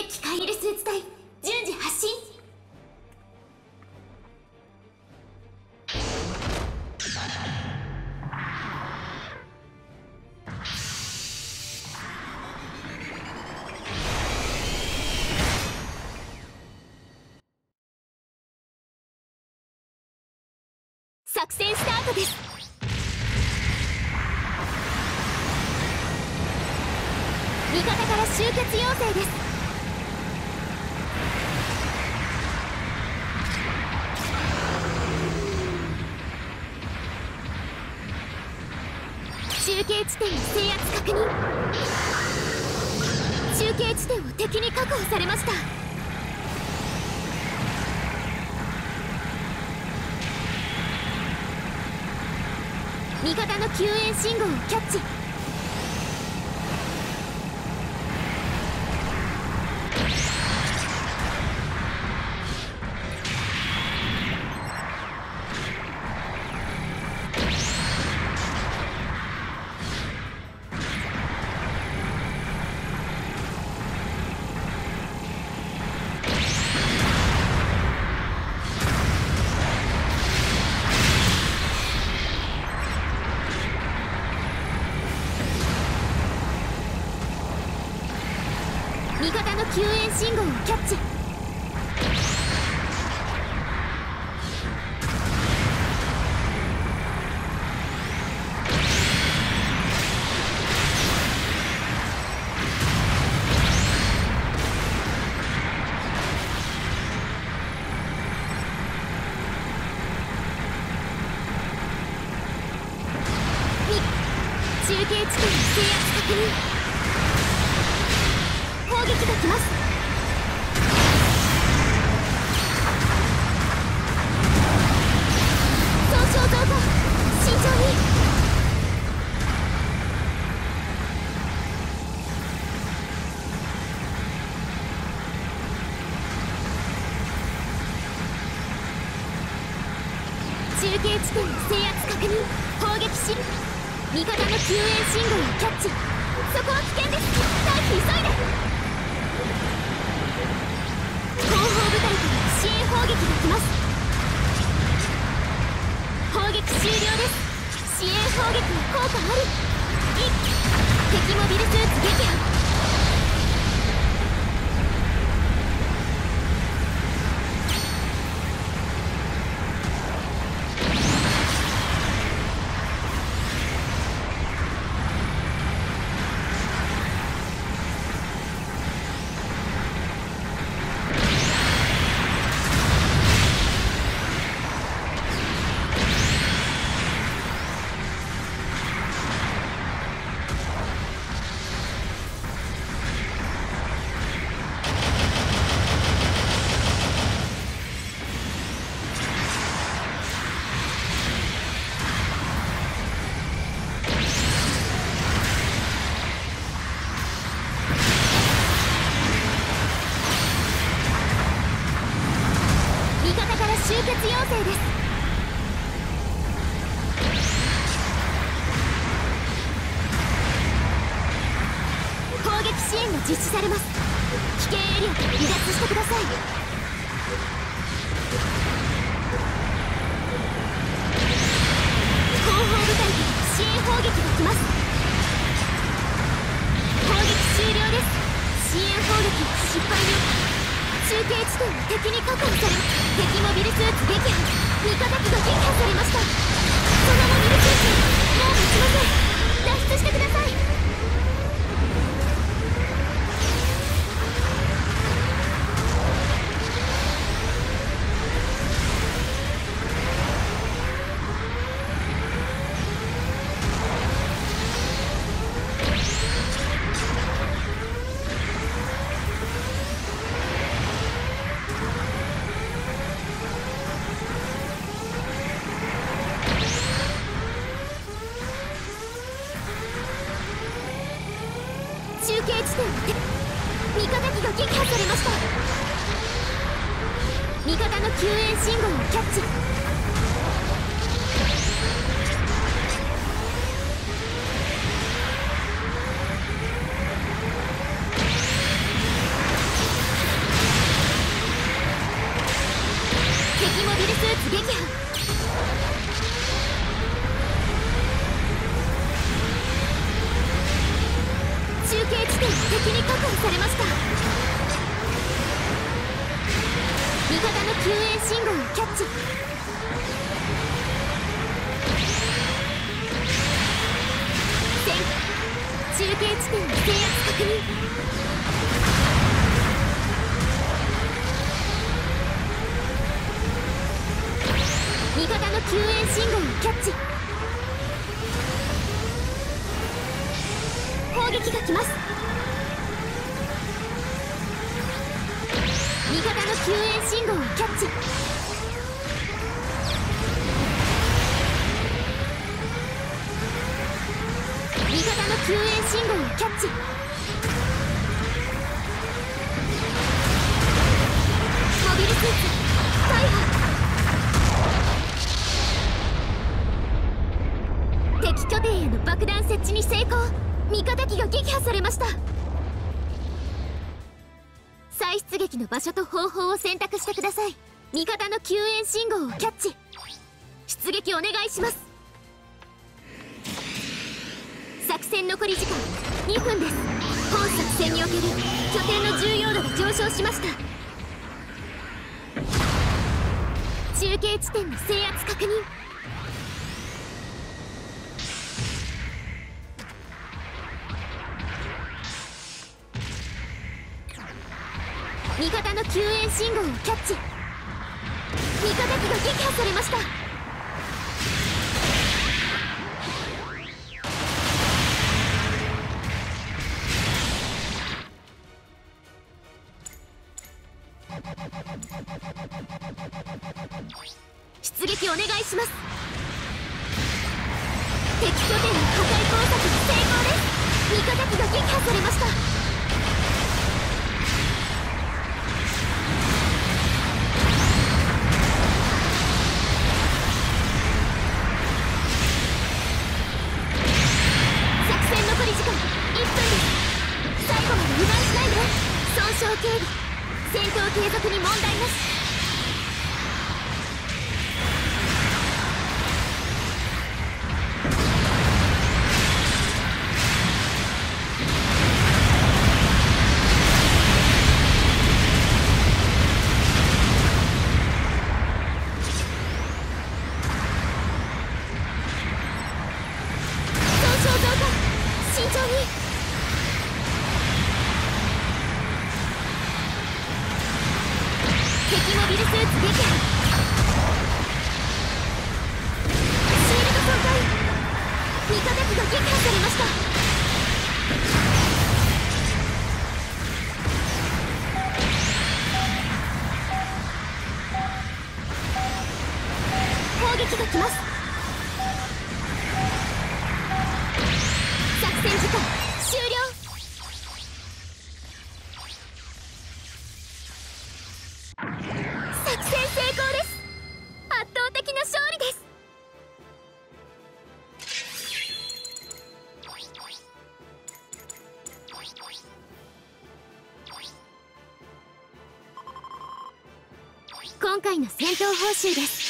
機械入れスーツ隊順次発進。作戦スタートです。味方から集結要請です。中継地点の制圧確認。中継地点を敵に確保されました。味方の救援信号をキャッチ。味方の救援信号をキャッチ。中継地点の制圧確認。攻撃が来ます。損傷増加、慎重に。中継地点の制圧確認。砲撃し、味方の救援信号をキャッチ。そこは危険です。退避急いで。後方部隊から支援砲撃が来ます。砲撃終了です。支援砲撃は効果あり。敵モビルスーツ撃破。集結要請です。攻撃支援が実施されます。危険エリアから離脱してください。後方部隊から支援砲撃が来ます。攻撃終了です。支援砲撃は失敗によって中継地点は敵に確保されます。敵モビルスーツ撃破。味方機が撃破されました。そのモビルスーツもう撃ちません。脱出してください。中継地点で味方機が撃破されました。味方の救援信号をキャッチ。 ツ撃破。中継地点が敵に確保されました。味方の救援信号をキャッチ。中継地点の制圧確認。味方の救援信号をキャッチ。砲撃が来ます。味方の救援信号をキャッチ。味方の救援信号をキャッチ。モビルスーツ大破。敵拠点への爆弾設置に成功。味方機が撃破されました。再出撃の場所と方法を選択してください。味方の救援信号をキャッチ。出撃お願いします。作戦残り時間2分です。本作戦における拠点の重要度が上昇しました。中継地点の制圧確認。味方の救援信号をキャッチ。味方機が撃破されました。出撃お願いします。敵拠点の破壊工作に成功です。味方機が撃破されました。作戦残り時間1分です。最後まで油断しないで。損傷警備、戦闘継続に問題なし。慎重に。敵モビルスーツ撃破。シールド損壊。味方機が撃破されました。砲撃が来ます。作戦時間終了。作戦成功です。圧倒的な勝利です。今回の戦闘報酬です。